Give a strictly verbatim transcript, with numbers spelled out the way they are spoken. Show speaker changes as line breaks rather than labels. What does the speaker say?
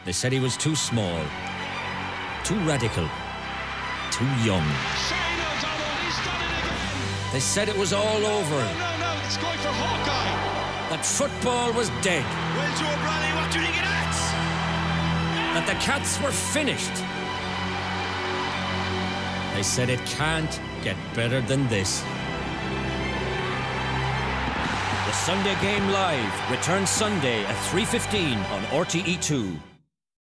They said he was too small, too radical, too young. They said it was all over.
No, no, no, it's going for Hawkeye.
That football was dead.
Well, Joe Bradley, what do you think of that?
That the Cats were finished. They said it can't get better than this. The Sunday Game Live returns Sunday at three fifteen on R T É two.